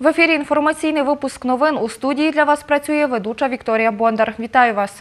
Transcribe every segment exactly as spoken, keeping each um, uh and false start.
В ефірі інформаційний випуск новин. У студії для вас працює ведуча Вікторія Бондар. Вітаю вас.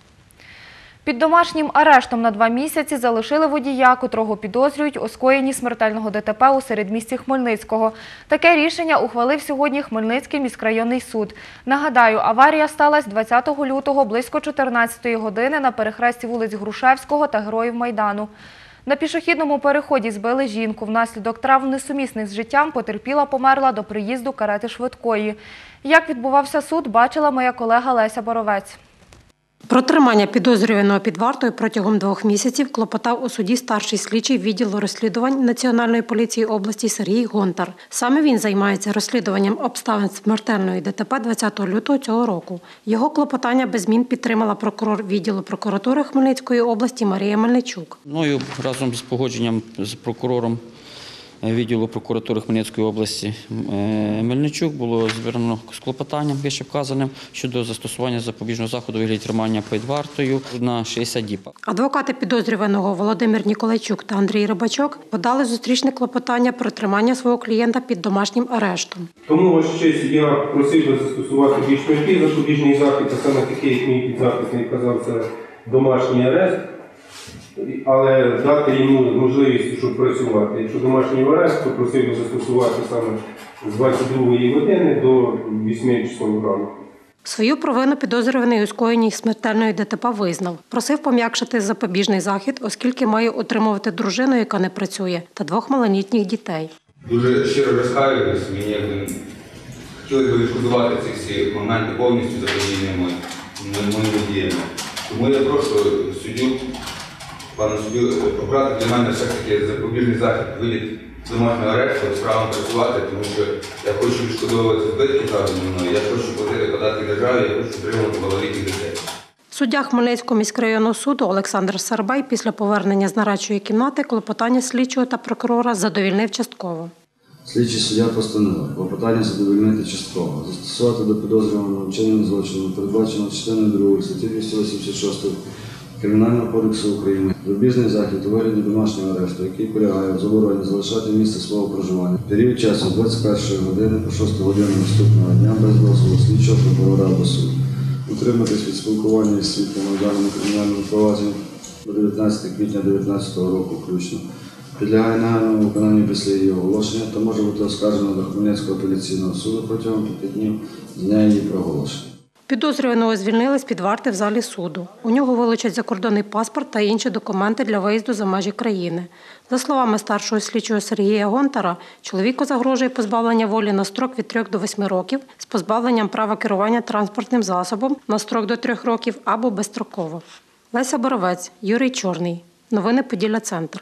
Під домашнім арештом на два місяці залишили водія, котрого підозрюють у скоєнні смертельного ДТП у середмісті Хмельницького. Таке рішення ухвалив сьогодні Хмельницький міськрайонний суд. Нагадаю, аварія сталася двадцятого лютого близько чотирнадцятої години на перехресті вулиць Грушевського та Героїв Майдану. На пішохідному переході збили жінку. Внаслідок травм, несумісних з життям, потерпіла померла до приїзду карети швидкої. Як відбувався суд, бачила моя колега Леся Боровець. Про тримання підозрюваного під вартою протягом двох місяців клопотав у суді старший слідчий відділу розслідувань Національної поліції області Сергій Гонтар. Саме він займається розслідуванням обставин смертельної ДТП двадцятого лютого цього року. Його клопотання без змін підтримала прокурор відділу прокуратури Хмельницької області Марія Мельничук. Мною разом з погодженням з прокурором відділу прокуратури Хмельницької області Мельничук було звернено з клопотанням, вище вказаним, щодо застосування запобіжного заходу у вигляді тримання під вартою на шістдесят діб. Адвокати підозрюваного Володимир Ніколайчук та Андрій Рибачок подали зустрічне клопотання про тримання свого клієнта під домашнім арештом. Тому, ваша честь, я просив би застосувати більш м'який запобіжний захід, а саме такий, як мій підзахисний казав, це домашній арешт. Але дати йому можливість, щоб працювати. Якщо домашній арешт, то просив застосувати саме з двадцять другої години до восьми часов ранку. Свою провину підозрюваний у скоєнні смертельної ДТП визнав. Просив пом'якшити запобіжний захід, оскільки має утримувати дружину, яка не працює, та двох малолітніх дітей. Дуже щиро розкаюсь, мені якби хотілося б відшкодувати ці всі моменти повністю заподіяними моїми діями. Тому я прошу суддю, пане суддю, обрати для мене все ж таки запобіжний захід у вигляді домашнього арешту, справно працювати, тому що я хочу відшкодовувати збитки завдані мною, я хочу платити податки державі, я хочу отримувати малолітніх дітей. Суддя Хмельницького міськрайонного суду Олександр Сарбай після повернення з нарадчої кімнати клопотання слідчого та прокурора задовільнив частково. Слідчий суддя постановив клопотання задовольнити частково. Застосувати до підозрюваного вчинення злочину, передбачено частиною другої статті двісті вісімдесят шість Кримінального кодексу України. Запобіжний захід у вигляді домашнього арешту, який полягає в забороні залишати місце свого проживання. Період часу з двадцять першої години по шосту годину наступного дня без дозволу слідчого прокурора або суду. Утриматись від спілкування із свідками у даному кримінальному провадженні до дев'ятнадцятого квітня дві тисячі дев'ятнадцятого року включно. Підлягає негайному виконанню після її оголошення та може бути оскаржено до Хмельницького апеляційного суду протягом п'яти днів з дня її проголошення. Підозрюваного звільнили з-під варти в залі суду. У нього вилучать закордонний паспорт та інші документи для виїзду за межі країни. За словами старшого слідчого Сергія Гонтара, чоловіку загрожує позбавлення волі на строк від трьох до восьми років з позбавленням права керування транспортним засобом на строк до трьох років або безстроково. Леся Боровець, Юрій Чорний. Новини Поділля-Центр.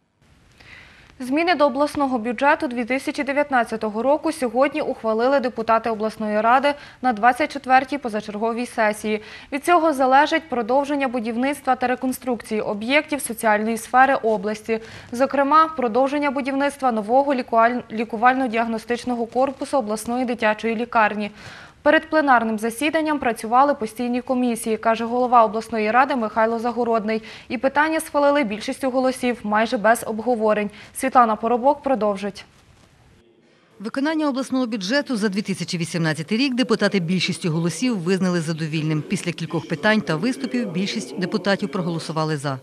Зміни до обласного бюджету дві тисячі дев'ятнадцятого року сьогодні ухвалили депутати обласної ради на двадцять четвертій позачерговій сесії. Від цього залежить продовження будівництва та реконструкції об'єктів соціальної сфери області. Зокрема, продовження будівництва нового лікувально-діагностичного корпусу обласної дитячої лікарні. Перед пленарним засіданням працювали постійні комісії, каже голова обласної ради Михайло Загородний. І питання схвалили більшістю голосів, майже без обговорень. Світлана Поробок продовжить. Виконання обласного бюджету за дві тисячі вісімнадцятий рік депутати більшістю голосів визнали задовільним. Після кількох питань та виступів більшість депутатів проголосували «за».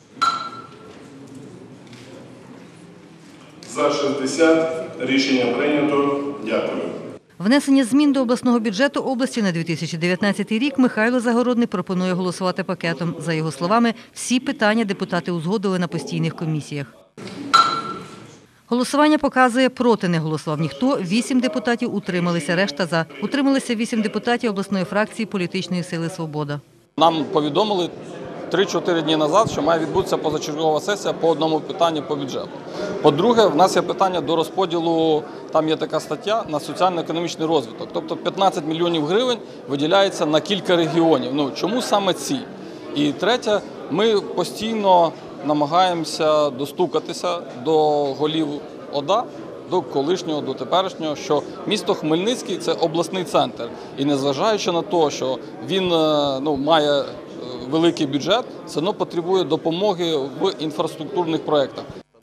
За шістдесят. Рішення прийнято. Дякую. Внесення змін до обласного бюджету області на дві тисячі дев'ятнадцятий рік Михайло Загородний пропонує голосувати пакетом. За його словами, всі питання депутати узгодили на постійних комісіях. Голосування показує, проти не голосував ніхто, вісім депутатів утрималися, решта за. Утрималися вісім депутатів обласної фракції політичної сили «Свобода». Нам повідомили три-чотири дні назад, що має відбутися позачергова сесія по одному питанню по бюджету. По-друге, в нас є питання до розподілу, там є така стаття, на соціально-економічний розвиток. Тобто п'ятнадцять мільйонів гривень виділяється на кілька регіонів. Ну, чому саме ці? І третє, ми постійно намагаємося достукатися до голів ОДА, до колишнього, до теперішнього, що місто Хмельницький – це обласний центр. І незважаючи на те, що він ну, має великий бюджет, все одно потребує допомоги в інфраструктурних проєктах.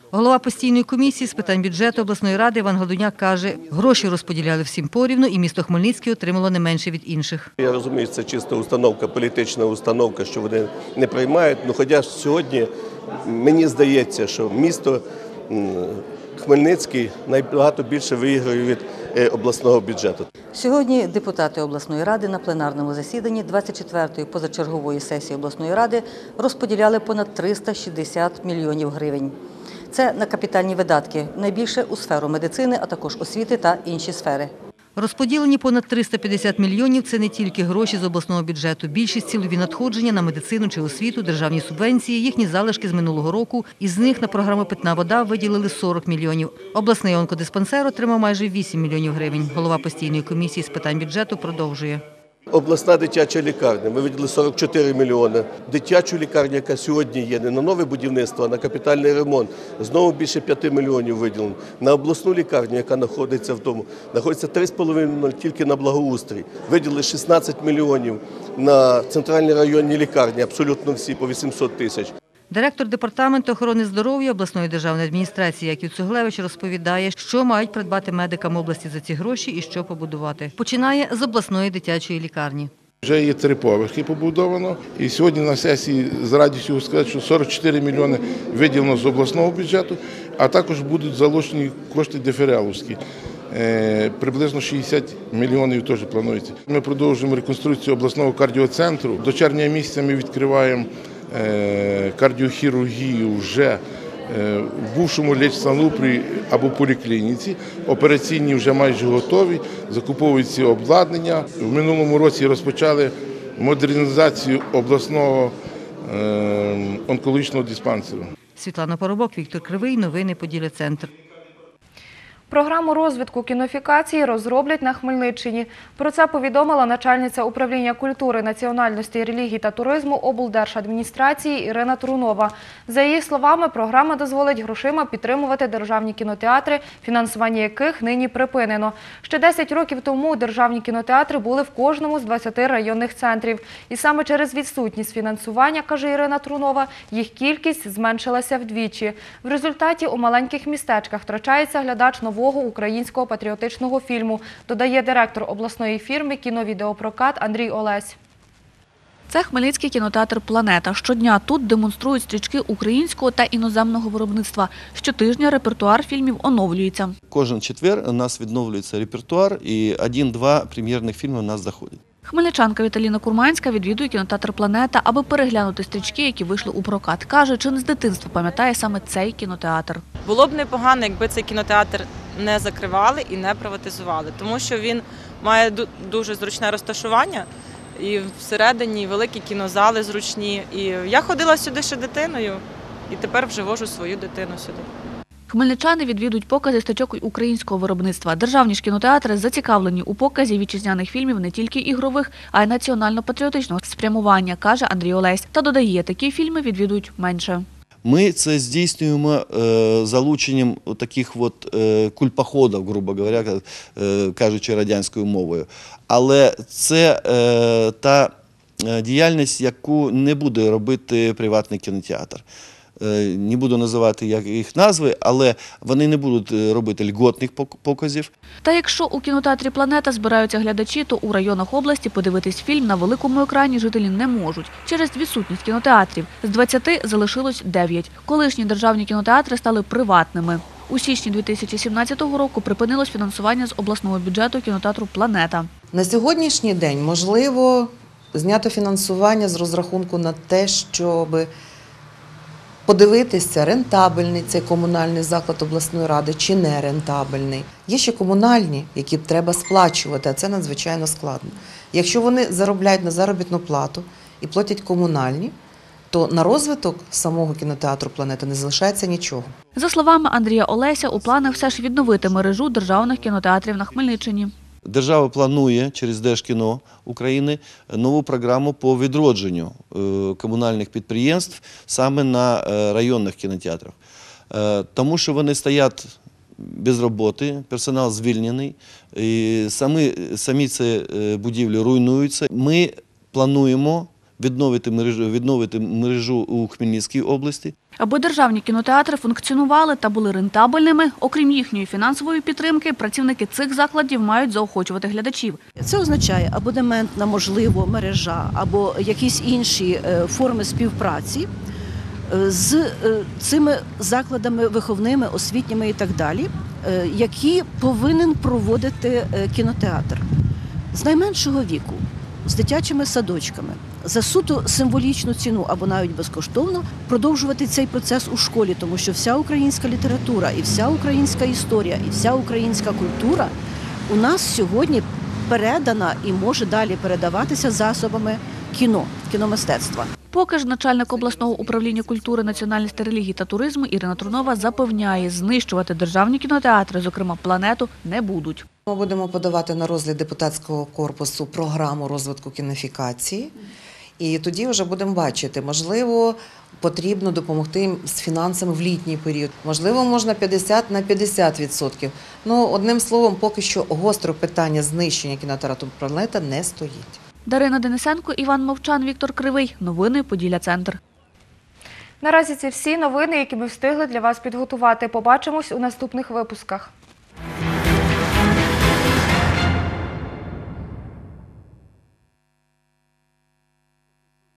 Голова постійної комісії з питань бюджету обласної ради Іван Гладуняк каже, гроші розподіляли всім порівну і місто Хмельницький отримало не менше від інших. Я розумію, це чиста установка, політична установка, що вони не приймають. Ну, хоча сьогодні мені здається, що місто Хмельницький набагато більше виграє від обласного бюджету. Сьогодні депутати обласної ради на пленарному засіданні двадцять четвертої позачергової сесії обласної ради розподіляли понад триста шістдесят мільйонів гривень. Це на капітальні видатки, найбільше у сферу медицини, а також освіти та інші сфери. Розподілені понад триста п'ятдесят мільйонів – це не тільки гроші з обласного бюджету. Більшість – цільові надходження на медицину чи освіту, державні субвенції, їхні залишки з минулого року. Із них на програму «Питна вода» виділили сорок мільйонів. Обласний онкодиспансер отримав майже вісім мільйонів гривень. Голова постійної комісії з питань бюджету продовжує. Обласна дитяча лікарня. Ми виділили сорок чотири мільйони. Дитячу лікарню, яка сьогодні є, не на нове будівництво, а на капітальний ремонт. Знову більше п'яти мільйонів виділено. На обласну лікарню, яка знаходиться в тому, знаходиться три з половиною тільки на благоустрій. Виділили шістнадцять мільйонів на центральні районні лікарні, абсолютно всі, по вісімсот тисяч. Директор департаменту охорони здоров'я обласної державної адміністрації Яків Цуглевич розповідає, що мають придбати медикам області за ці гроші і що побудувати. Починає з обласної дитячої лікарні. Вже є три поверхи побудовано. І сьогодні на сесії з радістю сказати, що сорок чотири мільйони виділено з обласного бюджету, а також будуть залучені кошти дефереловські. Приблизно шістдесят мільйонів теж планується. Ми продовжуємо реконструкцію обласного кардіоцентру. До червня місяця ми відкриваємо кардіохірургію вже в бувшому лечсанупрі або поліклініці. Операційні вже майже готові, закуповується обладнання. В минулому році розпочали модернізацію обласного онкологічного диспансеру. Світлана Поробок, Віктор Кривий, новини Поділля-Центр. Програму розвитку кінофікації розроблять на Хмельниччині. Про це повідомила начальниця управління культури, національності, релігії та туризму облдержадміністрації Ірина Трунова. За її словами, програма дозволить грошима підтримувати державні кінотеатри, фінансування яких нині припинено. Ще десять років тому державні кінотеатри були в кожному з двадцяти районних центрів. І саме через відсутність фінансування, каже Ірина Трунова, їх кількість зменшилася вдвічі. В результаті у маленьких містечках втрачається глядач нового українського патріотичного фільму, додає директор обласної фірми «Кіновідеопрокат» Андрій Олесь. Це Хмельницький кінотеатр «Планета». Щодня тут демонструють стрічки українського та іноземного виробництва. Щотижня репертуар фільмів оновлюється. Кожен четвер у нас відновлюється репертуар і один-два прем'єрних фільми у нас заходять. Хмельничанка Віталіна Курманська відвідує кінотеатр «Планета», аби переглянути стрічки, які вийшли у прокат. Каже, чи не з дитинства пам'ятає саме цей кінотеатр. Було б непогано, якби цей кінотеатр не закривали і не приватизували, тому що він має дуже зручне розташування і всередині великі кінозали зручні. І я ходила сюди ще дитиною і тепер вже вожу свою дитину сюди. Хмельничани відвідують покази стрічок українського виробництва. Державні ж кінотеатри зацікавлені у показі вітчизняних фільмів не тільки ігрових, а й національно-патріотичного спрямування, каже Андрій Олесь. Та додає, такі фільми відвідують менше. Ми це здійснюємо е, залученням таких от, е, кульпоходів, грубо говоря, е, кажучи радянською мовою. Але це е, та діяльність, яку не буде робити приватний кінотеатр. Не буду називати їх назви, але вони не будуть робити льготних показів. Та якщо у кінотеатрі «Планета» збираються глядачі, то у районах області подивитись фільм на великому екрані жителі не можуть через відсутність кінотеатрів. З двадцяти залишилось дев'ять. Колишні державні кінотеатри стали приватними. У січні дві тисячі сімнадцятого року припинилось фінансування з обласного бюджету кінотеатру «Планета». На сьогоднішній день можливо знято фінансування з розрахунку на те, щоб подивитися, рентабельний цей комунальний заклад обласної ради чи не рентабельний. Є ще комунальні, які треба сплачувати, а це надзвичайно складно. Якщо вони заробляють на заробітну плату і платять комунальні, то на розвиток самого кінотеатру «Планета» не залишається нічого. За словами Андрія Олеся, у планах все ж відновити мережу державних кінотеатрів на Хмельниччині. Держава планує через Держкіно України нову програму по відродженню комунальних підприємств саме на районних кінотеатрах. Тому що вони стоять без роботи, персонал звільнений, і самі, самі ці будівлі руйнуються. Ми плануємо відновити мережу, відновити мережу у Хмельницькій області. Аби державні кінотеатри функціонували та були рентабельними, окрім їхньої фінансової підтримки, працівники цих закладів мають заохочувати глядачів. Це означає абонементна, можливо, мережа або якісь інші форми співпраці з цими закладами виховними, освітніми і так далі, які повинен проводити кінотеатр з найменшого віку, з дитячими садочками, за суто символічну ціну або навіть безкоштовно продовжувати цей процес у школі, тому що вся українська література і вся українська історія, і вся українська культура у нас сьогодні передана і може далі передаватися засобами кіно, кіномистецтва. Поки ж начальник обласного управління культури, національності, релігії та туризму Ірина Трунова запевняє, знищувати державні кінотеатри, зокрема «Планету», не будуть. Ми будемо подавати на розгляд депутатського корпусу програму розвитку кінофікації. І тоді вже будемо бачити, можливо, потрібно допомогти їм з фінансами в літній період. Можливо, можна п'ятдесят на п'ятдесят відсотків. Ну, одним словом, поки що гостро питання знищення кінотеатру «Планета» не стоїть. Дарина Денисенко, Іван Мовчан, Віктор Кривий. Новини Поділля-Центр. Наразі це всі новини, які ми встигли для вас підготувати. Побачимось у наступних випусках.